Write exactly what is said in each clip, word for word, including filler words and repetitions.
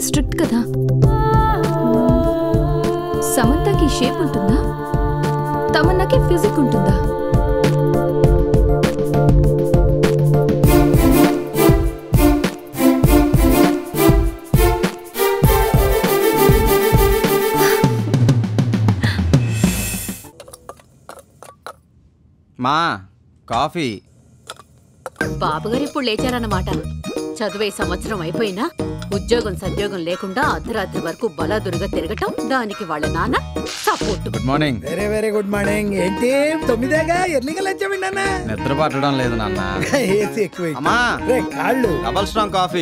Strict కదా. సమంతకి shape ఉంటుందా, తమన్నాకి physique ఉంటుందా? మా కాఫీ. బాబుగారు ఇప్పుడు లేచారన్నమాట. చదివే సంవత్సరం అయిపోయినా ఉద్యోగం సద్యోగం లేకుండా అర్ధరాత్రి వరకు బలాదురుగా తిరగటం, దానికి వాళ్ళ నాన్న support. Good morning. Very very good morning. ఏంటి తొమ్మిదేగా ఎర్లీగా లేచావి నాన్న? నిద్ర పట్టడం లేదు నాన్న. ఏసీ ఎక్కువ. అమ్మా కాళ్ళు డబల్ స్ట్రాంగ్ కాఫీ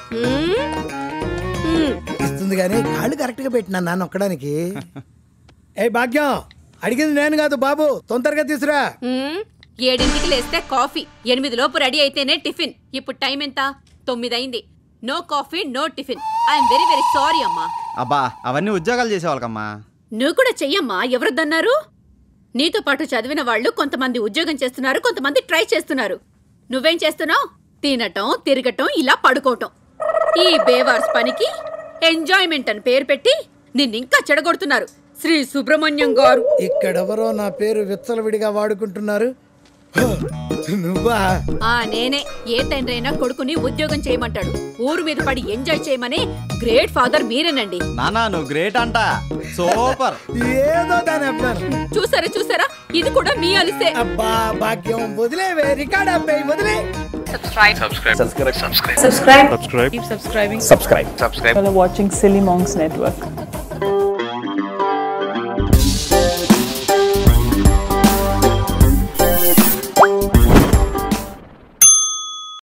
ఇస్తుంది కానీ కాళ్ళు కరెక్ట్ గా పెట్టినా నాన్న నొక్కడానికి. ఏ భాగ్యం, అడిగింది నేను కాదు బాబు, తొందరగా తీసురా. ఏడింటికి లేస్తే కాఫీ, ఎనిమిది లోపు రెడీ అయితేనే టిఫిన్. ఇప్పుడు టైం ఎంత? తొమ్మిది అయింది. No coffee no tiffin. I am very very sorry అమ్మా. అబ్బా అవన్నీ ఉద్యోగాలు చేసేవాళ్ళకమ్మా. నువ్వు కూడా చెయ్యమ్మా. ఎవరొద్దన్నారు? నీతో పాటు చదివిన వాళ్ళు కొంతమంది ఉద్యోగం చేస్తున్నారు, కొంతమంది ట్రై చేస్తున్నారు. నువ్వేం చేస్తున్నావు? తినటం, తిరగటం, ఇలా పడుకోవటం. ఈ బేవార్స్ పనికి ఎంజాయ్మెంట్ అని పేరు పెట్టి నిన్నింకా చెడగొడుతున్నారు. శ్రీ సుబ్రహ్మణ్యం గారు ఇక్కడెవరో నా పేరు విచ్చలవిడిగా వాడుకుంటున్నారు. నువ్వా? ఆ నేనే. ఏ తండ్రి అయినా కొడుకుని ఉద్యోగం చేయమంటాడు. ఊరు మీద పడి ఎంజాయ్ చేయమని గ్రేట్ ఫాదర్ మీరేనండి. నానా నువ్వు గ్రేట్ అంట. సూపర్. ఏదో దాని అబ్బాను. చూసారా చూసారా, ఇది కూడా మీ అలిసే. అబ్బా భాగ్యం వదిలేవే, రికార్డ్ అబ్బాయి వదిలే. Subscribe. Subscribe. Subscribe. Subscribe. Subscribe. Subscribe. Keep subscribing. Subscribe. Subscribe. While watching Silly Monks Network.